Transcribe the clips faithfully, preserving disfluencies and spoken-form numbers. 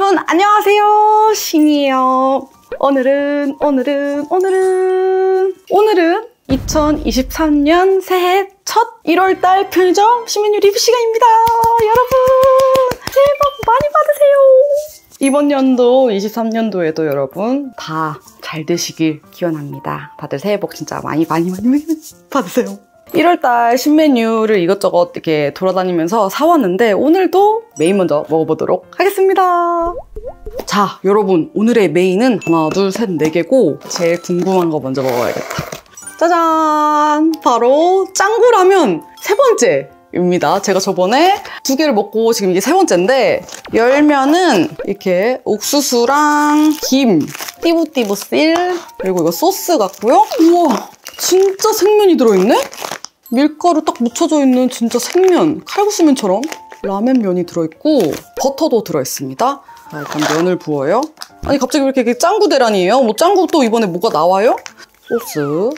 여러분 안녕하세요, 신이에요. 오늘은 오늘은 오늘은 오늘은 이천이십삼 년 새해 첫 일월달 편의점 신메뉴 리뷰 시간입니다. 여러분 새해 복 많이 받으세요. 이번 연도 이십삼 년도에도 여러분 다 잘 되시길 기원합니다. 다들 새해 복 진짜 많이 많이 많이 많이 받으세요. 일월달 신메뉴를 이것저것 이렇게 돌아다니면서 사왔는데 오늘도 메인 먼저 먹어보도록 하겠습니다. 자, 여러분 오늘의 메인은 하나, 둘, 셋, 네 개고 제일 궁금한 거 먼저 먹어야겠다. 짜잔! 바로 짱구라면 세 번째입니다. 제가 저번에 두 개를 먹고 지금 이게 세 번째인데 열면은 이렇게 옥수수랑 김, 띠부띠부실, 그리고 이거 소스 같고요. 우와! 진짜 생면이 들어있네? 밀가루 딱 묻혀져 있는 진짜 생면, 칼국수면처럼 라면면이 들어있고 버터도 들어있습니다. 자, 일단 면을 부어요. 아니 갑자기 왜 이렇게 짱구 대란이에요? 뭐 짱구 또 이번에 뭐가 나와요? 소스. 우와!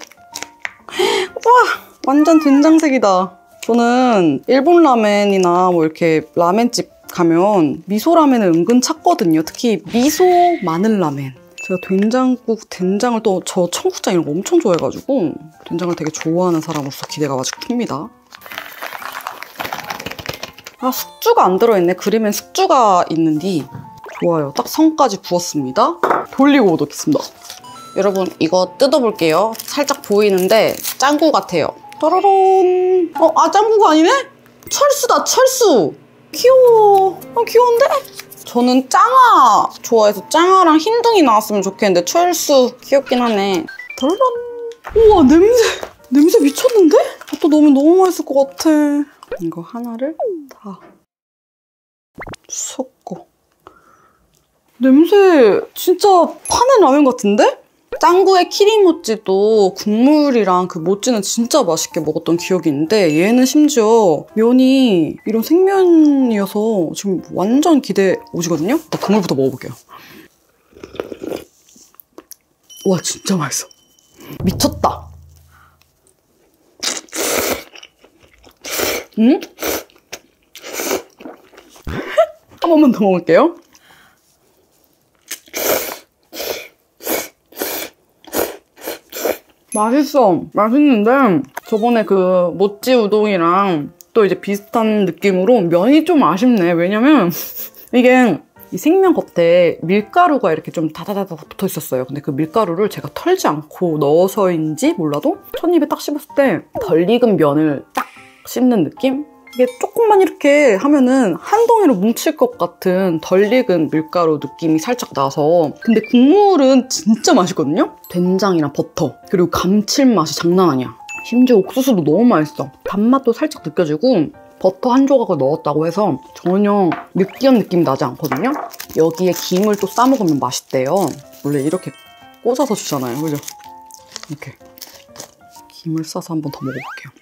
완전 된장색이다. 저는 일본 라멘이나 뭐 이렇게 라멘집 가면 미소 라멘을 은근 찾거든요. 특히 미소 마늘 라멘. 제가 된장국, 된장을 또 저 청국장 이런 거 엄청 좋아해가지고 된장을 되게 좋아하는 사람으로서 기대가 아주 큽니다. 아, 숙주가 안 들어있네. 그림엔 숙주가 있는디. 좋아요. 딱 성까지 부었습니다. 돌리고 오도겠습니다. 여러분 이거 뜯어볼게요. 살짝 보이는데 짱구 같아요. 따라란. 어, 아 짱구가 아니네? 철수다, 철수. 귀여워. 아, 귀여운데? 저는 짱아 좋아해서 짱아랑 흰둥이 나왔으면 좋겠는데 철수 귀엽긴 하네. 따라란. 우와, 냄새. 냄새 미쳤는데? 또 넣으면 너무 맛있을 것 같아. 이거 하나를 다 섞고. 냄새 진짜 파는 라면 같은데? 짱구의 키리모찌도 국물이랑 그 모찌는 진짜 맛있게 먹었던 기억이 있는데 얘는 심지어 면이 이런 생면이어서 지금 완전 기대 오지거든요? 나 국물부터 먹어볼게요. 와, 진짜 맛있어. 미쳤다. 음? 한 번만 더 먹을게요. 맛있어. 맛있는데 저번에 그 모찌 우동이랑 또 이제 비슷한 느낌으로 면이 좀 아쉽네. 왜냐면 이게 이 생면 겉에 밀가루가 이렇게 좀 다다다다 붙어 있었어요. 근데 그 밀가루를 제가 털지 않고 넣어서인지 몰라도 첫 입에 딱 씹었을 때 덜 익은 면을 딱 씹는 느낌? 이게 조금만 이렇게 하면은 한 덩이로 뭉칠 것 같은 덜 익은 밀가루 느낌이 살짝 나서 근데 국물은 진짜 맛있거든요? 된장이랑 버터 그리고 감칠맛이 장난 아니야. 심지어 옥수수도 너무 맛있어. 단맛도 살짝 느껴지고 버터 한 조각을 넣었다고 해서 전혀 느끼한 느낌이 나지 않거든요? 여기에 김을 또 싸먹으면 맛있대요. 원래 이렇게 꽂아서 주잖아요, 그죠? 이렇게 김을 싸서 한 번 더 먹어볼게요.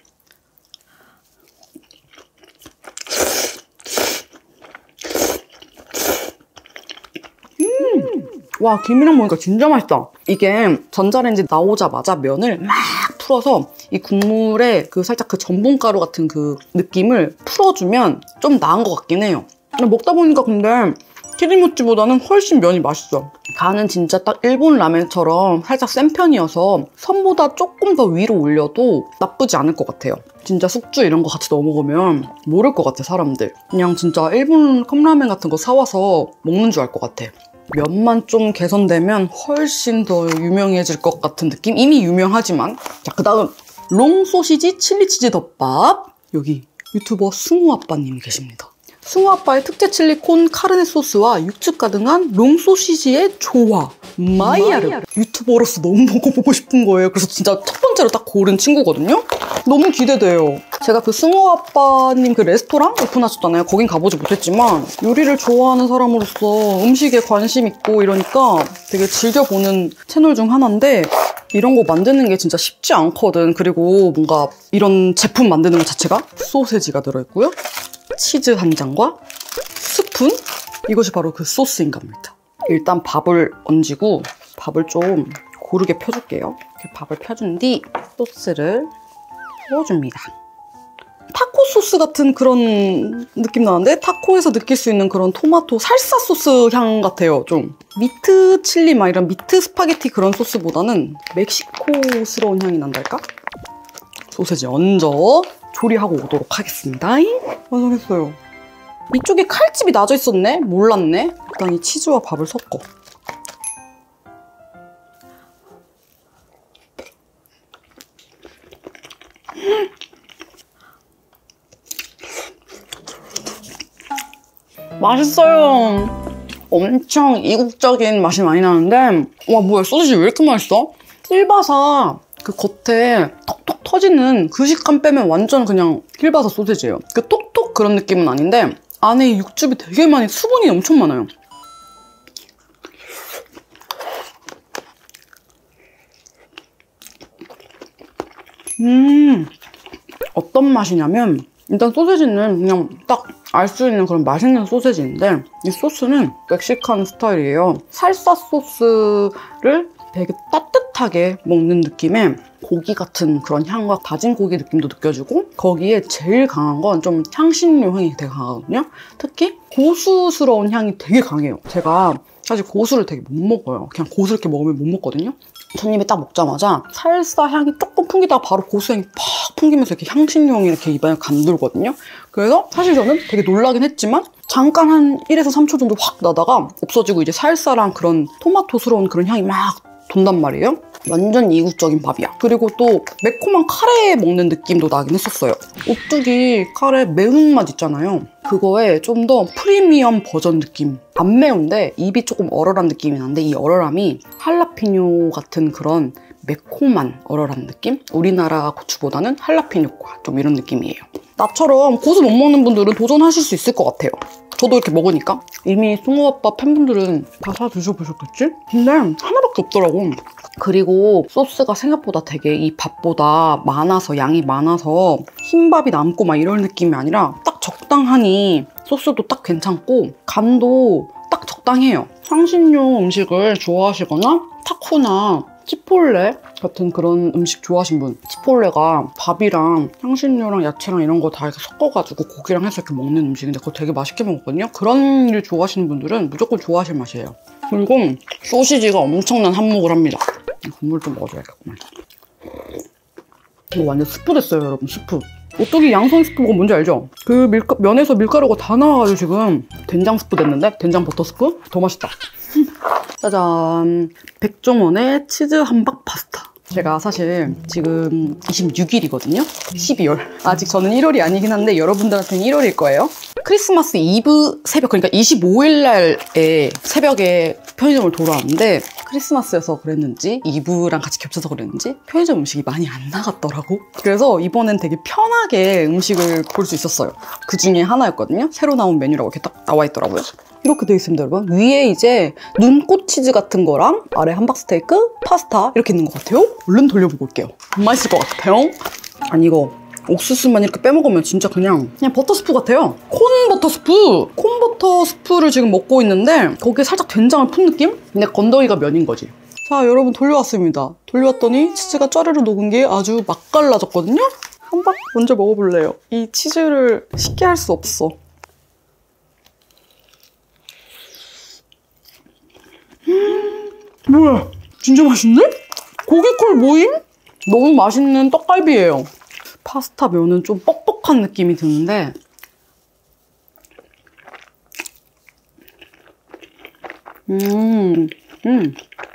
와, 김이랑 먹으니까 진짜 맛있다. 이게 전자레인지 나오자마자 면을 막 풀어서 이 국물에 그 살짝 그 전분가루 같은 그 느낌을 풀어주면 좀 나은 것 같긴 해요. 먹다 보니까 근데 키리모찌보다는 훨씬 면이 맛있어. 간은 진짜 딱 일본 라멘처럼 살짝 센 편이어서 선보다 조금 더 위로 올려도 나쁘지 않을 것 같아요. 진짜 숙주 이런 거 같이 넣어 먹으면 모를 것 같아, 사람들. 그냥 진짜 일본 컵라멘 같은 거 사와서 먹는 줄 알 것 같아. 면만 좀 개선되면 훨씬 더 유명해질 것 같은 느낌? 이미 유명하지만. 자, 그 다음 롱소시지 칠리치즈 덮밥. 여기 유튜버 승우아빠님이 계십니다. 승우아빠의 특제 칠리콘 카르네 소스와 육즙 가득한 롱소시지의 조화. 마이야르. 유튜버로서 너무 먹어보고 싶은 거예요. 그래서 진짜 첫 번째로 딱 고른 친구거든요? 너무 기대돼요. 제가 그 승우아빠님 그 레스토랑 오픈하셨잖아요. 거긴 가보지 못했지만 요리를 좋아하는 사람으로서 음식에 관심 있고 이러니까 되게 즐겨보는 채널 중 하나인데 이런 거 만드는 게 진짜 쉽지 않거든. 그리고 뭔가 이런 제품 만드는 것 자체가 소세지가 들어있고요. 치즈 한 장과 스푼? 이것이 바로 그 소스인 겁니다. 일단 밥을 얹고 밥을 좀 고르게 펴줄게요. 이렇게 밥을 펴준 뒤 소스를 부어줍니다. 타코 소스 같은 그런 느낌 나는데 타코에서 느낄 수 있는 그런 토마토 살사 소스 향 같아요, 좀. 미트 칠리 막 이런 미트 스파게티 그런 소스보다는 멕시코스러운 향이 난달까? 소세지 얹어 조리하고 오도록 하겠습니다. 완성했어요. 이쪽에 칼집이 나져 있었네? 몰랐네? 일단 이 치즈와 밥을 섞어. 맛있어요. 엄청 이국적인 맛이 많이 나는데 와 뭐야 소시지 왜 이렇게 맛있어? 킬바사 그 겉에 톡톡 터지는 그 식감 빼면 완전 그냥 킬바사 소시지예요. 그 톡톡 그런 느낌은 아닌데 안에 육즙이 되게 많이 수분이 엄청 많아요. 음 어떤 맛이냐면 일단 소세지는 그냥 딱 알 수 있는 그런 맛있는 소세지인데 이 소스는 멕시칸 스타일이에요. 살사 소스를 되게 따뜻하게 먹는 느낌의 고기 같은 그런 향과 다진 고기 느낌도 느껴지고 거기에 제일 강한 건 좀 향신료 향이 되게 강하거든요. 특히 고수스러운 향이 되게 강해요. 제가 사실 고수를 되게 못 먹어요. 그냥 고수를 이렇게 먹으면 못 먹거든요. 첫 입에 딱 먹자마자 살사 향이 조금 풍기다가 바로 고수 향이 팍 풍기면서 이렇게 향신료 향이 이렇게 입안에 감돌거든요. 그래서 사실 저는 되게 놀라긴 했지만 잠깐 한 일에서 삼 초 정도 확 나다가 없어지고 이제 살사랑 그런 토마토스러운 그런 향이 막 돈단 말이에요. 완전 이국적인 밥이야. 그리고 또 매콤한 카레 먹는 느낌도 나긴 했었어요. 오뚜기 카레 매운맛 있잖아요. 그거에 좀 더 프리미엄 버전 느낌. 안 매운데 입이 조금 얼얼한 느낌이 나는데 이 얼얼함이 할라피뇨 같은 그런 매콤한 얼얼한 느낌? 우리나라 고추보다는 할라피뇨과 좀 이런 느낌이에요. 나처럼 고수 못 먹는 분들은 도전하실 수 있을 것 같아요. 저도 이렇게 먹으니까. 이미 숭어밥 팬분들은 다 사 드셔보셨겠지? 근데 하나밖에 없더라고. 그리고 소스가 생각보다 되게 이 밥보다 많아서 양이 많아서 흰밥이 남고 막 이런 느낌이 아니라 딱 적당하니 소스도 딱 괜찮고 간도 딱 적당해요. 향신료 음식을 좋아하시거나 타코나 치폴레 같은 그런 음식 좋아하시는 분, 치폴레가 밥이랑 향신료랑 야채랑 이런 거 다 이렇게 섞어가지고 고기랑 해서 이렇게 먹는 음식인데 그거 되게 맛있게 먹거든요. 그런 일 좋아하시는 분들은 무조건 좋아하실 맛이에요. 그리고 소시지가 엄청난 한몫을 합니다. 국물 좀 먹어줘야겠구만. 이거 완전 스프 됐어요, 여러분. 스프. 오뚜기 양손 스프가 뭔지 알죠? 그 밀가, 면에서 밀가루가 다 나와가지고 지금 된장 스프 됐는데? 된장 버터 스프? 더 맛있다. 짜잔. 백종원의 치즈 함박 파스타. 제가 사실 지금 이십육 일이거든요? 십이월. 아직 저는 일월이 아니긴 한데 여러분들한테는 일월일 거예요. 크리스마스 이브 새벽, 그러니까 이십오 일 날에 새벽에 편의점을 돌아왔는데 크리스마스여서 그랬는지 이브랑 같이 겹쳐서 그랬는지 편의점 음식이 많이 안 나갔더라고. 그래서 이번엔 되게 편하게 음식을 볼 수 있었어요. 그 중에 하나였거든요. 새로 나온 메뉴라고 이렇게 딱 나와 있더라고요. 이렇게 돼 있습니다, 여러분. 위에 이제 눈꽃 치즈 같은 거랑 아래 함박스테이크, 파스타 이렇게 있는 것 같아요. 얼른 돌려보고 올게요. 맛있을 것 같아요. 아니 이거 옥수수만 이렇게 빼먹으면 진짜 그냥 그냥 버터 스프 같아요. 콘 버터 스프! 콘 버터 스프를 지금 먹고 있는데 거기에 살짝 된장을 푼 느낌? 근데 건더기가 면인 거지. 자, 여러분 돌려왔습니다. 돌려왔더니 치즈가 짜르르 녹은 게 아주 맛깔나졌거든요? 함박 먼저 먹어볼래요. 이 치즈를 쉽게 할 수 없어. 음, 뭐야? 진짜 맛있네? 고기콜 모임? 너무 맛있는 떡갈비예요. 파스타 면은 좀 뻑뻑한 느낌이 드는데 음, 음.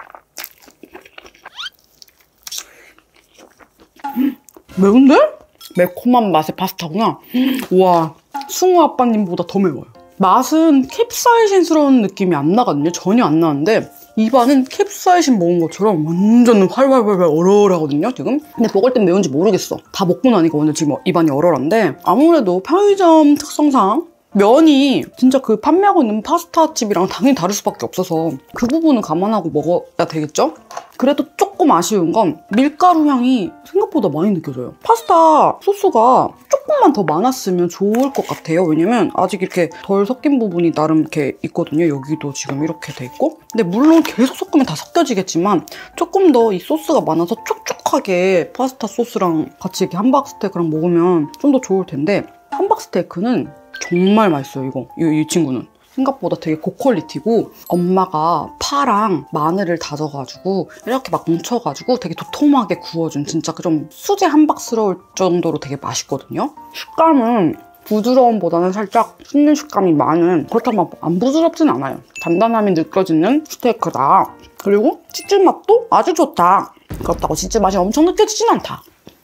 매운데? 매콤한 맛의 파스타구나. 우와, 숭어 아빠님보다 더 매워요. 맛은 캡사이신스러운 느낌이 안 나거든요. 전혀 안 나는데 입안은 캡사이신 먹은 것처럼 완전 활활활활 얼얼하거든요, 지금. 근데 먹을 땐 매운지 모르겠어. 다 먹고 나니까 완전 지금 입안이 얼얼한데 아무래도 편의점 특성상 면이 진짜 그 판매하고 있는 파스타 집이랑 당연히 다를 수밖에 없어서 그 부분은 감안하고 먹어야 되겠죠? 그래도 조금 아쉬운 건 밀가루 향이 생각보다 많이 느껴져요. 파스타 소스가 조금만 더 많았으면 좋을 것 같아요. 왜냐면 아직 이렇게 덜 섞인 부분이 나름 이렇게 있거든요. 여기도 지금 이렇게 돼 있고. 근데 물론 계속 섞으면 다 섞여지겠지만 조금 더 이 소스가 많아서 촉촉하게 파스타 소스랑 같이 이렇게 함박 스테이크랑 먹으면 좀 더 좋을 텐데 함박스테이크는 정말 맛있어요, 이거. 이, 이 친구는. 생각보다 되게 고퀄리티고 엄마가 파랑 마늘을 다져가지고 이렇게 막 뭉쳐가지고 되게 도톰하게 구워준 진짜 좀 수제 함박스러울 정도로 되게 맛있거든요. 식감은 부드러움보다는 살짝 씹는 식감이 많은, 그렇다고 막 안 부드럽진 않아요. 단단함이 느껴지는 스테이크다. 그리고 치즈 맛도 아주 좋다. 그렇다고 치즈 맛이 엄청 느껴지진 않다.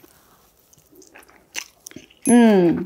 음.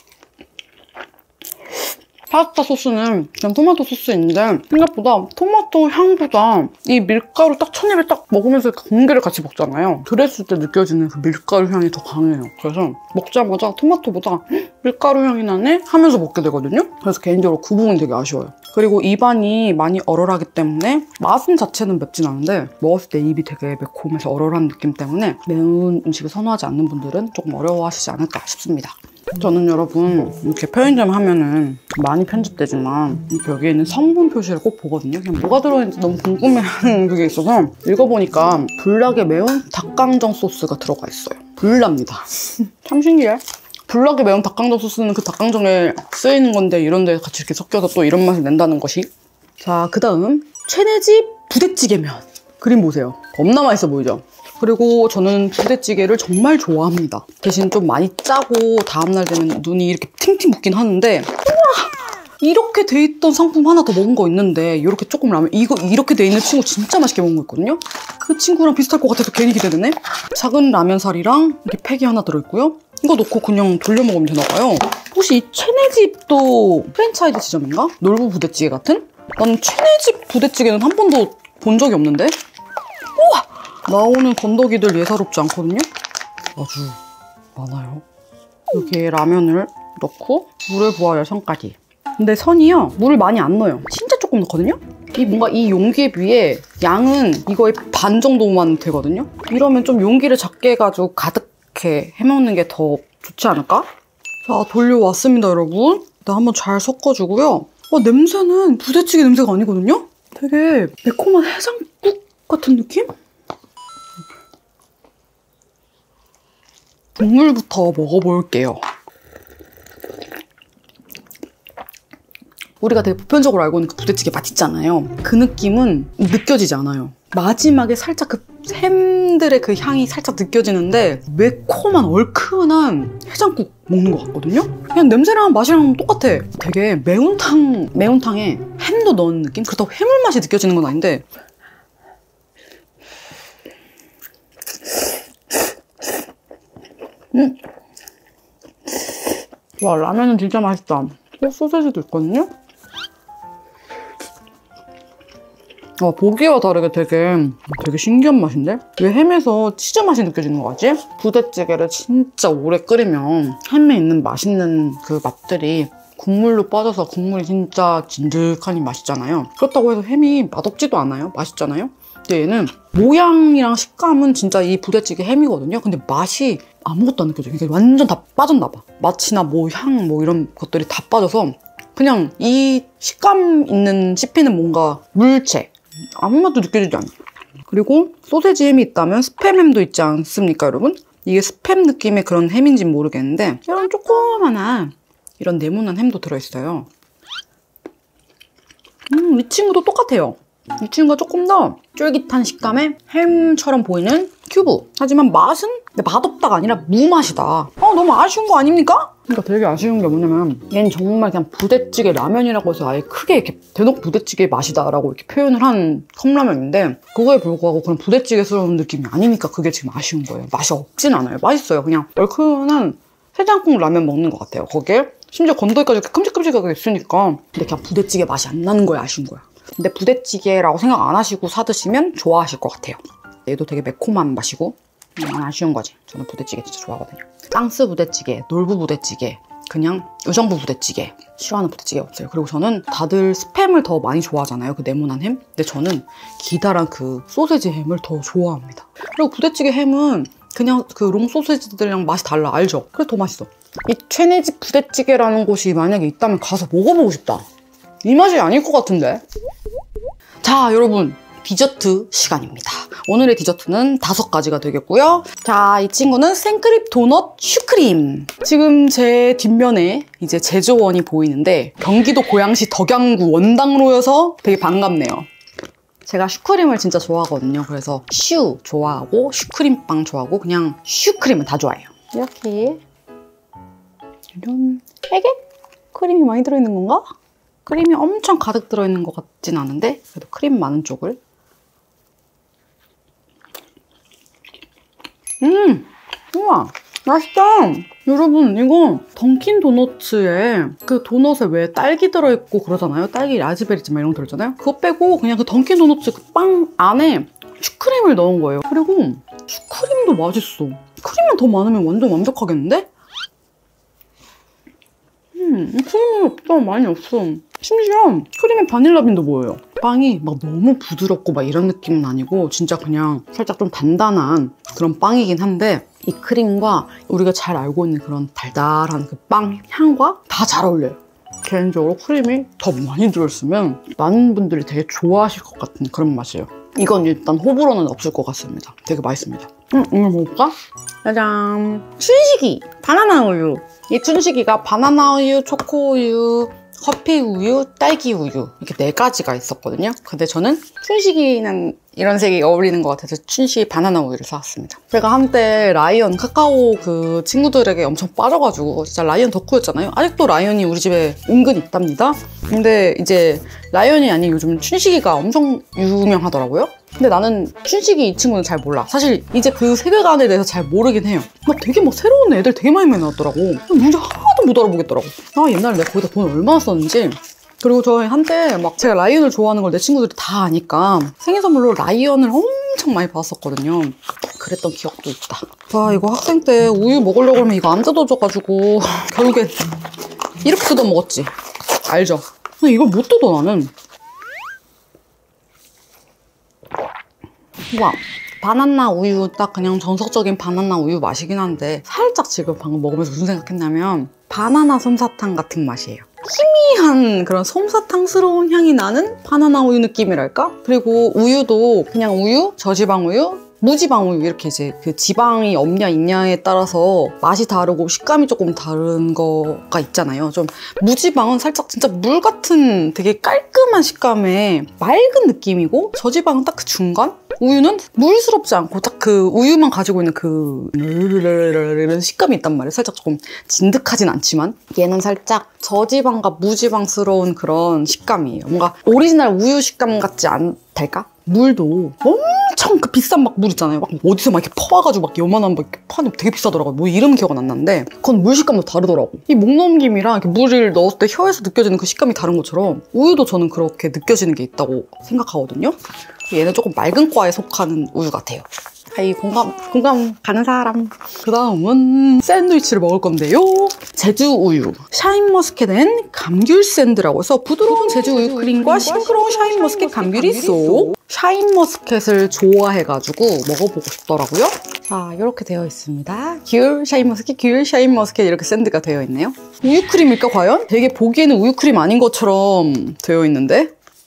파스타 소스는 그냥 토마토 소스인데 생각보다 토마토 향보다 이 밀가루 딱 첫 입에 딱 먹으면서 공기를 같이 먹잖아요. 그랬을 때 느껴지는 그 밀가루 향이 더 강해요. 그래서 먹자마자 토마토보다 밀가루 향이 나네? 하면서 먹게 되거든요. 그래서 개인적으로 그 부분이 되게 아쉬워요. 그리고 입안이 많이 얼얼하기 때문에 맛은 자체는 맵진 않은데 먹었을 때 입이 되게 매콤해서 얼얼한 느낌 때문에 매운 음식을 선호하지 않는 분들은 조금 어려워하시지 않을까 싶습니다. 저는 여러분 이렇게 편의점 하면은 많이 편집되지만 여기에 있는 성분 표시를 꼭 보거든요. 그냥 뭐가 들어있는지 너무 궁금해하는 그게 있어서 읽어보니까 불닭에 매운 닭강정 소스가 들어가 있어요. 불납니다. 참 신기해. 불닭에 매운 닭강정 소스는 그 닭강정에 쓰이는 건데 이런 데 같이 이렇게 섞여서 또 이런 맛을 낸다는 것이. 자, 그 다음 최내집 부대찌개면. 그림 보세요. 겁나 맛있어 보이죠? 그리고 저는 부대찌개를 정말 좋아합니다. 대신 좀 많이 짜고 다음날 되면 눈이 이렇게 팅팅 붓긴 하는데 우와! 이렇게 돼 있던 상품 하나 더 먹은 거 있는데 이렇게 조금 라면 이거 이렇게 돼 있는 친구 진짜 맛있게 먹은 거 있거든요? 그 친구랑 비슷할 것 같아서 괜히 기대되네? 작은 라면살이랑 이렇게 팩이 하나 들어있고요. 이거 넣고 그냥 돌려 먹으면 되나 봐요. 혹시 이 최내집도 프랜차이즈 지점인가? 놀부 부대찌개 같은? 나는 최내집 부대찌개는 한 번도 본 적이 없는데? 우와! 나오는 건더기들 예사롭지 않거든요? 아주 많아요. 여기에 라면을 넣고 물을 부어야 선까지. 근데 선이요, 물을 많이 안 넣어요. 진짜 조금 넣거든요? 이 뭔가 이 용기에 비해 양은 이거의 반 정도만 되거든요? 이러면 좀 용기를 작게 해가지고 가득해 해먹는 게 더 좋지 않을까? 자, 돌려왔습니다, 여러분. 일단 한번 잘 섞어주고요. 어, 냄새는 부대찌개 냄새가 아니거든요? 되게 매콤한 해장국 같은 느낌? 국물부터 먹어볼게요. 우리가 되게 보편적으로 알고 있는 그 부대찌개 맛 있잖아요. 그 느낌은 느껴지지 않아요. 마지막에 살짝 그 햄들의 그 향이 살짝 느껴지는데 매콤한 얼큰한 해장국 먹는 것 같거든요? 그냥 냄새랑 맛이랑 똑같아. 되게 매운탕, 매운탕에 햄도 넣은 느낌? 그렇다고 해물 맛이 느껴지는 건 아닌데 음. 와, 라면은 진짜 맛있다. 어, 소세지도 있거든요? 와, 보기와 다르게 되게 되게 신기한 맛인데? 왜 햄에서 치즈 맛이 느껴지는 거 같지? 부대찌개를 진짜 오래 끓이면 햄에 있는 맛있는 그 맛들이 국물로 빠져서 국물이 진짜 진득하니 맛있잖아요. 그렇다고 해서 햄이 맛없지도 않아요. 맛있잖아요? 근데 얘는 모양이랑 식감은 진짜 이 부대찌개 햄이거든요. 근데 맛이 아무것도 안 느껴져요. 이게 완전 다 빠졌나 봐. 맛이나 뭐 향 뭐 이런 것들이 다 빠져서 그냥 이 식감 있는 씹히는 뭔가 물체 아무 맛도 느껴지지 않아요. 그리고 소세지 햄이 있다면 스팸 햄도 있지 않습니까, 여러분? 이게 스팸 느낌의 그런 햄인지는 모르겠는데 이런 조그마한 이런 네모난 햄도 들어있어요. 음, 이 친구도 똑같아요. 이 친구가 조금 더 쫄깃한 식감의 햄처럼 보이는 큐브. 하지만 맛은 맛없다가 아니라 무맛이다. 어, 너무 아쉬운 거 아닙니까? 그러니까 되게 아쉬운 게 뭐냐면 얘는 정말 그냥 부대찌개 라면이라고 해서 아예 크게 이렇게 대놓고 부대찌개 맛이다 라고 이렇게 표현을 한 컵라면인데 그거에 불구하고 그런 부대찌개스러운 느낌이 아니니까 그게 지금 아쉬운 거예요. 맛이 없진 않아요. 맛있어요. 그냥 얼큰한 해장국 라면 먹는 것 같아요. 거기에 심지어 건더기까지 이렇게 큼직큼직하게 있으니까 근데 그냥 부대찌개 맛이 안 나는 거에 아쉬운 거야. 근데 부대찌개라고 생각 안 하시고 사 드시면 좋아하실 것 같아요. 얘도 되게 매콤한 맛이고 음, 아쉬운 거지. 저는 부대찌개 진짜 좋아하거든요. 쌍스 부대찌개, 놀부 부대찌개, 그냥 의정부 부대찌개 싫어하는 부대찌개 없어요. 그리고 저는 다들 스팸을 더 많이 좋아하잖아요. 그 네모난 햄. 근데 저는 기다란 그 소세지 햄을 더 좋아합니다. 그리고 부대찌개 햄은 그냥 그 롱 소세지들이랑 맛이 달라. 알죠? 그래서 더 맛있어. 이 최내집 부대찌개라는 곳이 만약에 있다면 가서 먹어보고 싶다. 이 맛이 아닐 것 같은데? 자, 여러분. 디저트 시간입니다. 오늘의 디저트는 다섯 가지가 되겠고요. 자, 이 친구는 생크림 도넛 슈크림. 지금 제 뒷면에 이제 제조원이 보이는데 경기도 고양시 덕양구 원당로여서 되게 반갑네요. 제가 슈크림을 진짜 좋아하거든요. 그래서 슈 좋아하고 슈크림빵 좋아하고 그냥 슈크림은 다 좋아해요. 이렇게 이런 세개? 크림이 많이 들어있는 건가? 크림이 엄청 가득 들어있는 것 같진 않은데 그래도 크림 많은 쪽을. 음! 우와! 맛있다! 여러분, 이거 던킨 도너츠에 그 도넛에 왜 딸기 들어있고 그러잖아요? 딸기, 라즈베리잼 이런 거 들어있잖아요? 그거 빼고 그냥 그 던킨 도너츠 그 빵 안에 슈크림을 넣은 거예요. 그리고 슈크림도 맛있어. 크림만 더 많으면 완전 완벽하겠는데? 음, 크림이 없다. 많이 없어. 심지어 크림에 바닐라빈도 보여요. 빵이 막 너무 부드럽고 막 이런 느낌은 아니고 진짜 그냥 살짝 좀 단단한 그런 빵이긴 한데 이 크림과 우리가 잘 알고 있는 그런 달달한 그 빵 향과 다 잘 어울려요. 개인적으로 크림이 더 많이 들어있으면 많은 분들이 되게 좋아하실 것 같은 그런 맛이에요. 이건 일단 호불호는 없을 것 같습니다. 되게 맛있습니다. 음, 이거 먹을까? 짜잔! 춘식이! 바나나 우유! 이 춘식이가 바나나 우유, 초코 우유, 커피 우유, 딸기 우유 이렇게 네 가지가 있었거든요. 근데 저는 춘식이는 이런 색이 어울리는 것 같아서 춘식이 바나나 우유를 사왔습니다. 제가 한때 라이언 카카오 그 친구들에게 엄청 빠져가지고 진짜 라이언 덕후였잖아요. 아직도 라이언이 우리 집에 은근 있답니다. 근데 이제 라이언이 아닌 요즘 춘식이가 엄청 유명하더라고요. 근데 나는 춘식이 이 친구는 잘 몰라. 사실 이제 그 세계관에 대해서 잘 모르긴 해요. 막 되게 막 새로운 애들 되게 많이 많이 나왔더라고. 뭔지 하나도 못 알아보겠더라고. 아, 옛날에 내가 거기다 돈을 얼마나 썼는지. 그리고 저희 한때 막 제가 라이언을 좋아하는 걸 내 친구들이 다 아니까 생일 선물로 라이언을 엄청 많이 받았었거든요. 그랬던 기억도 있다. 와, 이거 학생 때 우유 먹으려고 하면 이거 안 뜯어져가지고 결국엔 이렇게 뜯어 먹었지. 알죠? 근데 이걸 못 뜯어 나는. 와, 바나나 우유 딱 그냥 정석적인 바나나 우유 맛이긴 한데 살짝 지금 방금 먹으면서 무슨 생각했냐면 바나나 솜사탕 같은 맛이에요. 희미한 그런 솜사탕스러운 향이 나는 바나나 우유 느낌이랄까? 그리고 우유도 그냥 우유, 저지방 우유, 무지방 우유 이렇게 이제 그 지방이 없냐 있냐에 따라서 맛이 다르고 식감이 조금 다른 거가 있잖아요. 좀 무지방은 살짝 진짜 물 같은 되게 깔끔한 식감의 맑은 느낌이고 저지방은 딱 그 중간? 우유는 물스럽지 않고 딱 그 우유만 가지고 있는 그 이런 식감이 있단 말이에요. 살짝 조금 진득하진 않지만 얘는 살짝 저지방과 무지방스러운 그런 식감이에요. 뭔가 오리지널 우유 식감 같지 않달까? 물도 엄청 그 비싼 막 물 있잖아요. 막 어디서 막 이렇게 퍼와가지고 막 요만한 막 이렇게 파는 되게 비싸더라고요. 뭐 이름 기억은 안 나는데 그건 물 식감도 다르더라고. 이 목넘김이랑 이렇게 물을 넣었을 때 혀에서 느껴지는 그 식감이 다른 것처럼 우유도 저는 그렇게 느껴지는 게 있다고 생각하거든요. 얘는 조금 맑은 과에 속하는 우유 같아요. 아이 공감, 공감 가는 사람. 그 다음은 샌드위치를 먹을 건데요. 제주 우유. 샤인머스켓 앤 감귤 샌드라고 해서 부드러운 제주 우유 크림과 싱그러운 샤인머스켓 감귤이 쏙. 샤인머스켓을 좋아해가지고 먹어보고 싶더라고요. 자, 이렇게 되어 있습니다. 귤, 샤인머스켓, 귤, 샤인머스켓 이렇게 샌드가 되어 있네요. 우유크림일까 과연? 되게 보기에는 우유크림 아닌 것처럼 되어 있는데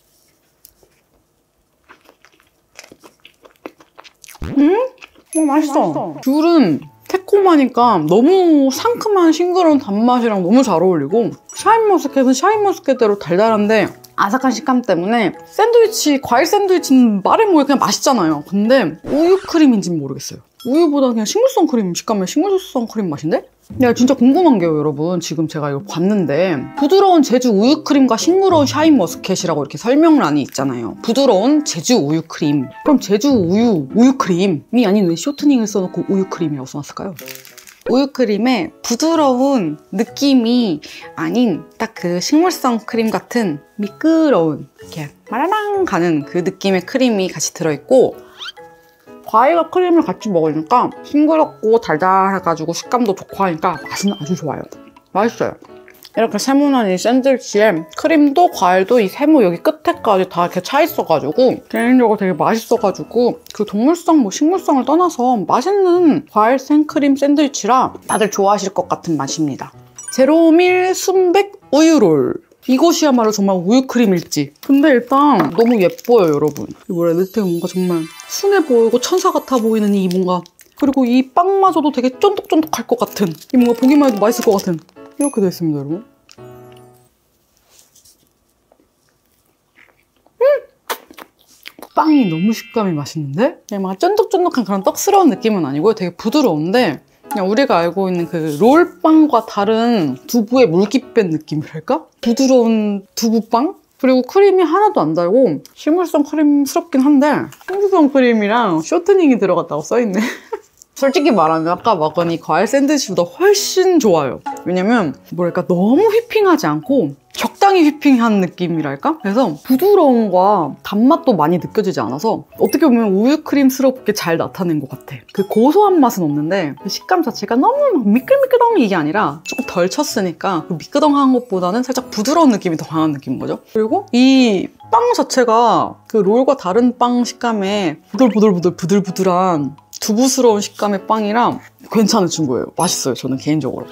음? 어, 맛있어. 맛있어. 귤은 새콤하니까 너무 상큼한 싱그러운 단맛이랑 너무 잘 어울리고 샤인머스켓은 샤인머스켓대로 달달한데 아삭한 식감 때문에 샌드위치, 과일 샌드위치는 말해 뭐해 그냥 맛있잖아요. 근데 우유크림인지는 모르겠어요. 우유보다 그냥 식물성 크림 식감의 식물성 크림 맛인데? 내가 진짜 궁금한 게요, 여러분. 지금 제가 이거 봤는데 부드러운 제주 우유크림과 싱그러운 샤인머스켓이라고 이렇게 설명란이 있잖아요. 부드러운 제주 우유크림. 그럼 제주 우유, 우유크림이 아닌 왜 쇼트닝을 써놓고 우유크림이라고 써놨을까요? 우유크림의 부드러운 느낌이 아닌 딱 그 식물성 크림 같은 미끄러운 이렇게 마라랑 가는 그 느낌의 크림이 같이 들어있고 과일과 크림을 같이 먹으니까 싱그럽고 달달해가지고 식감도 좋고 하니까 맛은 아주 좋아요. 맛있어요. 이렇게 세모난 이 샌드위치에 크림도 과일도 이 세모 여기 끝에까지 다 이렇게 차 있어가지고 개인적으로 되게 맛있어가지고 그 동물성 뭐 식물성을 떠나서 맛있는 과일 생크림 샌드위치라 다들 좋아하실 것 같은 맛입니다. 제로밀 순백 우유롤. 이것이야말로 정말 우유크림일지. 근데 일단 너무 예뻐요, 여러분. 이 뭐라 해야 되지? 뭔가 정말 순해 보이고 천사 같아 보이는 이 뭔가, 그리고 이 빵마저도 되게 쫀득쫀득할 것 같은, 이 뭔가 보기만 해도 맛있을 것 같은, 이렇게 되어 있습니다, 여러분. 빵이 너무 식감이 맛있는데? 그냥 막 쫀득쫀득한 그런 떡스러운 느낌은 아니고요. 되게 부드러운데 그냥 우리가 알고 있는 그 롤빵과 다른 두부의 물기 뺀 느낌이랄까? 부드러운 두부빵? 그리고 크림이 하나도 안 달고 식물성 크림스럽긴 한데 식물성 크림이랑 쇼트닝이 들어갔다고 써있네. 솔직히 말하면 아까 먹은 이 과일 샌드위치보다 훨씬 좋아요. 왜냐면 뭐랄까 너무 휘핑하지 않고 적당히 휘핑한 느낌이랄까? 그래서 부드러움과 단맛도 많이 느껴지지 않아서 어떻게 보면 우유크림스럽게 잘 나타낸 것 같아. 그 고소한 맛은 없는데 그 식감 자체가 너무 막 미끌미끌덩 이게 아니라 조금 덜 쳤으니까 그 미끄덩한 것보다는 살짝 부드러운 느낌이 더 강한 느낌인 거죠. 그리고 이 빵 자체가 그 롤과 다른 빵 식감에 부들부들부들 부들부들한 두부스러운 식감의 빵이랑 괜찮은 친구예요. 맛있어요, 저는 개인적으로.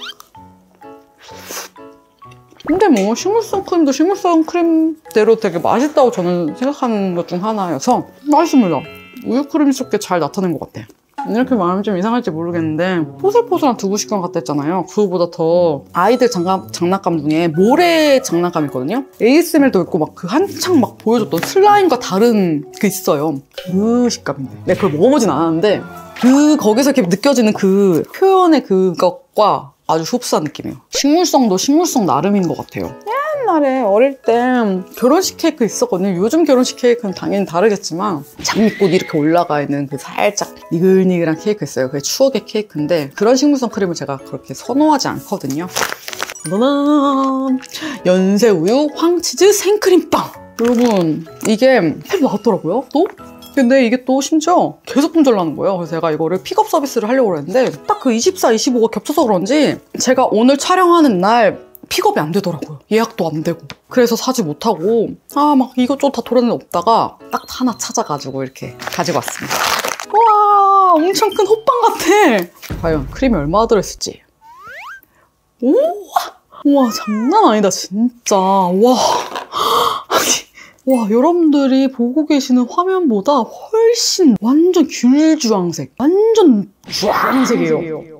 근데 뭐 식물성 크림도 식물성 크림대로 되게 맛있다고 저는 생각하는 것 중 하나여서 맛있습니다. 우유크림스럽게 잘 나타낸 것 같아. 이렇게 말하면 좀 이상할지 모르겠는데 포슬포슬한 두부 식감 같다 했잖아요. 그거보다 더 아이들 장난, 장난감 중에 모래 장난감 있거든요. 에이에스엠알도 있고 막 그 한창 막 보여줬던 슬라임과 다른 그 있어요. 그 식감인데 내가 그걸 먹어보진 않았는데 그 거기서 이렇게 느껴지는 그 표현의 그것과 아주 흡사한 느낌이에요. 식물성도 식물성 나름인 것 같아요. 옛날에 어릴 때 결혼식 케이크 있었거든요. 요즘 결혼식 케이크는 당연히 다르겠지만 장미꽃 이렇게 올라가 있는 그 살짝 니글니글한 케이크 있어요. 그게 추억의 케이크인데 그런 식물성 크림을 제가 그렇게 선호하지 않거든요. 짜잔! 연세우유 황치즈 생크림빵! 여러분 이게 새로 나왔더라고요, 또? 근데 이게 또 심지어 계속 품절나는 거예요. 그래서 제가 이거를 픽업 서비스를 하려고 했는데 딱 그 이십사, 이십오가 겹쳐서 그런지 제가 오늘 촬영하는 날 픽업이 안 되더라고요. 예약도 안 되고. 그래서 사지 못하고 아 막 이것저것 다 돌아다니는 없다가 딱 하나 찾아가지고 이렇게 가지고 왔습니다. 와 엄청 큰 호빵 같아. 과연 크림이 얼마나 들어있을지. 오! 와 장난 아니다 진짜. 와. 와 여러분들이 보고 계시는 화면보다 훨씬 완전 귤주황색, 완전 주황색이에요. 음!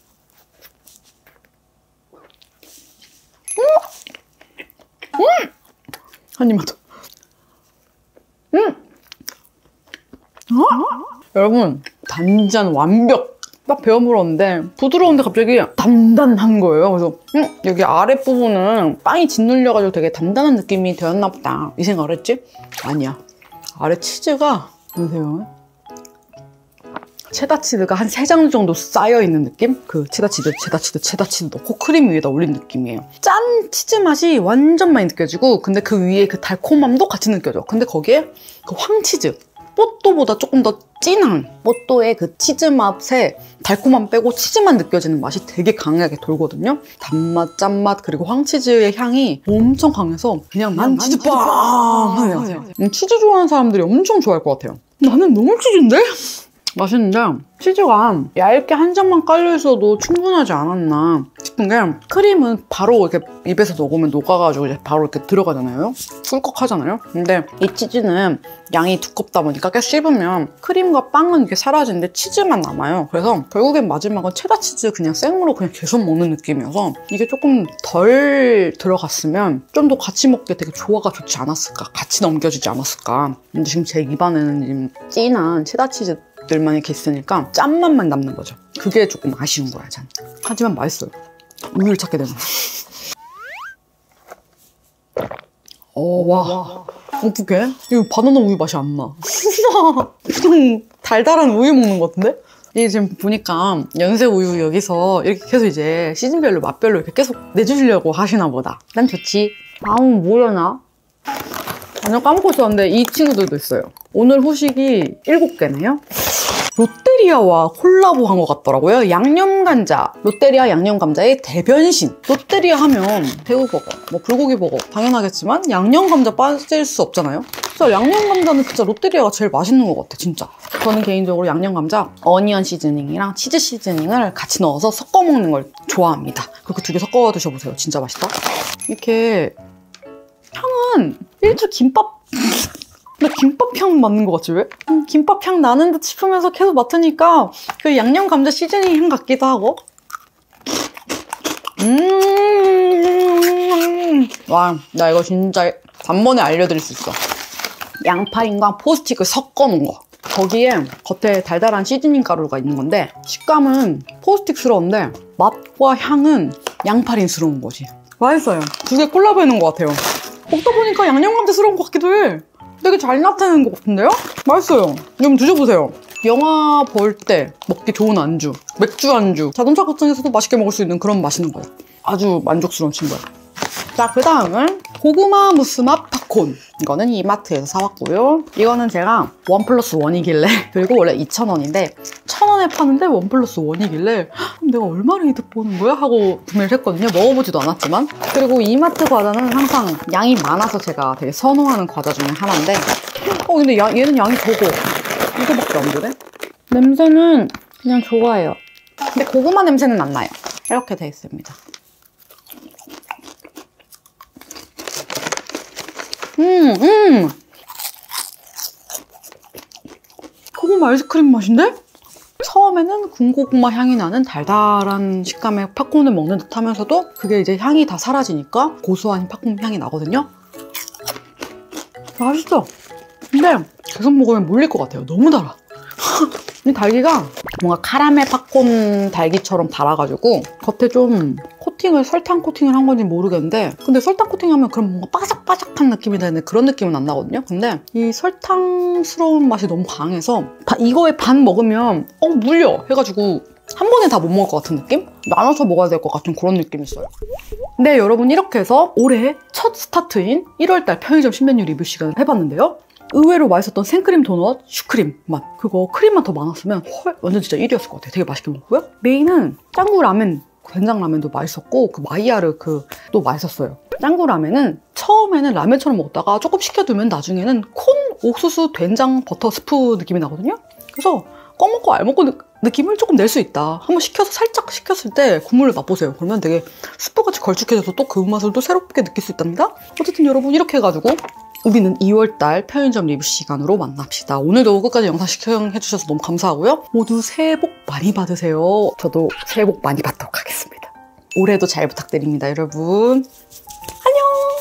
음! 한 입만 더. 음! 어? 여러분 단짠 완벽. 딱 베어 물었는데 부드러운데 갑자기 단단한 거예요. 그래서 음, 여기 아랫부분은 빵이 짓눌려가지고 되게 단단한 느낌이 되었나 보다 이 생각을 했지? 아니야. 아래 치즈가 보세요. 체다치즈가 한 세 장 정도 쌓여있는 느낌? 그 체다치즈, 체다치즈, 체다치즈 넣고 크림 위에다 올린 느낌이에요. 짠! 치즈 맛이 완전 많이 느껴지고 근데 그 위에 그 달콤함도 같이 느껴져. 근데 거기에 그 황치즈 뽀또보다 조금 더 진한 뽀또의 그 치즈 맛에 달콤함 빼고 치즈만 느껴지는 맛이 되게 강하게 돌거든요. 단맛, 짠맛 그리고 황치즈의 향이 엄청 강해서 그냥 난 치즈빵! 치즈 좋아하는 사람들이 엄청 좋아할 것 같아요. 나는 너무 치즈인데? 맛있는데 치즈가 얇게 한 장만 깔려있어도 충분하지 않았나 싶은 게 크림은 바로 이렇게 입에서 녹으면 녹아가지고 이제 바로 이렇게 들어가잖아요. 꿀꺽 하잖아요. 근데 이 치즈는 양이 두껍다 보니까 꽤 씹으면 크림과 빵은 이렇게 사라지는데 치즈만 남아요. 그래서 결국엔 마지막은 체다 치즈 그냥 생으로 그냥 계속 먹는 느낌이어서 이게 조금 덜 들어갔으면 좀 더 같이 먹기에 되게 조화가 좋지 않았을까, 같이 넘겨지지 않았을까. 근데 지금 제 입안에는 지금 진한 체다 치즈 들만 이렇게 있으니까 짠맛만 남는 거죠. 그게 조금 아쉬운 거야, 전. 하지만 맛있어요. 우유를 찾게 되면. 어, 와. 어떡해? 이거 바나나 우유 맛이 안 나. 그냥 달달한 우유 먹는 것 같은데? 이게 지금 보니까 연세 우유 여기서 이렇게 계속 이제 시즌별로 맛별로 이렇게 계속 내주시려고 하시나 보다. 난 좋지. 다음은 뭐려나? 완전 까먹고 있었는데 이 친구들도 있어요. 오늘 후식이 일곱 개네요. 롯데리아와 콜라보한 것 같더라고요. 양념감자. 롯데리아 양념감자의 대변신. 롯데리아 하면 새우버거, 뭐 불고기버거 당연하겠지만 양념감자 빠질 수 없잖아요. 그래서 양념감자는 진짜 롯데리아가 제일 맛있는 것 같아, 진짜. 저는 개인적으로 양념감자 어니언 시즈닝이랑 치즈 시즈닝을 같이 넣어서 섞어 먹는 걸 좋아합니다. 그렇게 두 개 섞어 드셔보세요. 진짜 맛있다. 이렇게 향은 일주 김밥 나 김밥 향 맡는 것 같지 왜? 음, 김밥 향 나는 듯 싶으면서 계속 맡으니까 그 양념 감자 시즈닝 향 같기도 하고. 음, 와, 나 이거 진짜 단번에 알려드릴 수 있어. 양파링과 포스틱을 섞어 놓은 거. 거기에 겉에 달달한 시즈닝 가루가 있는 건데 식감은 포스틱스러운데 맛과 향은 양파링스러운 거지. 맛있어요. 두 개 콜라보 해놓은 것 같아요. 먹다 보니까 양념감자스러운 것 같기도 해. 되게 잘 나타내는 것 같은데요? 맛있어요. 좀 드셔보세요. 영화 볼 때 먹기 좋은 안주, 맥주 안주, 자동차 고장에서도 맛있게 먹을 수 있는 그런 맛있는 거예요. 아주 만족스러운 친구예요. 자, 그 다음은 고구마 무스맛 팝콘. 이거는 이마트에서 사왔고요. 이거는 제가 원 플러스 원이길래 그리고 원래 이천 원인데 천 원에 파는데 원 플러스 원이길래 그럼 내가 얼마를 이득 보는 거야? 하고 구매를 했거든요. 먹어보지도 않았지만. 그리고 이마트 과자는 항상 양이 많아서 제가 되게 선호하는 과자 중에 하나인데 어 근데 야, 얘는 양이 적어. 이거밖에 안 되네? 냄새는 그냥 좋아해요. 근데 고구마 냄새는 안 나요. 이렇게 돼 있습니다. 음, 음! 고구마 아이스크림 맛인데? 처음에는 군고구마 향이 나는 달달한 식감의 팝콘을 먹는 듯 하면서도 그게 이제 향이 다 사라지니까 고소한 팝콘 향이 나거든요? 맛있어! 근데 계속 먹으면 몰릴 것 같아요. 너무 달아. 이 달기가 뭔가 카라멜 팝콘 달기처럼 달아가지고 겉에 좀 코팅을 설탕 코팅을 한 건지 모르겠는데 근데 설탕 코팅하면 그럼 뭔가 바삭바삭한 느낌이 나는데 그런 느낌은 안 나거든요. 근데 이 설탕스러운 맛이 너무 강해서 이거에 반 먹으면 어 물려 해가지고 한 번에 다 못 먹을 것 같은 느낌? 나눠서 먹어야 될 것 같은 그런 느낌이 있어요. 네, 여러분 이렇게 해서 올해 첫 스타트인 일월달 편의점 신메뉴 리뷰 시간을 해봤는데요. 의외로 맛있었던 생크림 도넛, 슈크림 맛. 그거 크림만 더 많았으면 헐 완전 진짜 일 위였을 것 같아요. 되게 맛있게 먹고요. 메인은 짱구 라멘, 된장 라멘도 맛있었고 그 마이야르 그도 맛있었어요. 짱구 라멘은 처음에는 라멘처럼 먹다가 조금 식혀두면 나중에는 콘, 옥수수, 된장, 버터, 스프 느낌이 나거든요. 그래서 껌먹고 알먹고 느낌을 조금 낼 수 있다. 한번 식혀서 살짝 식혔을 때 국물을 맛보세요. 그러면 되게 스프같이 걸쭉해져서 또 그 맛을 또 새롭게 느낄 수 있답니다. 어쨌든 여러분 이렇게 해가지고 우리는 이월달 편의점 리뷰 시간으로 만납시다. 오늘도 끝까지 영상 시청해주셔서 너무 감사하고요. 모두 새해 복 많이 받으세요. 저도 새해 복 많이 받도록 하겠습니다. 올해도 잘 부탁드립니다, 여러분. 안녕!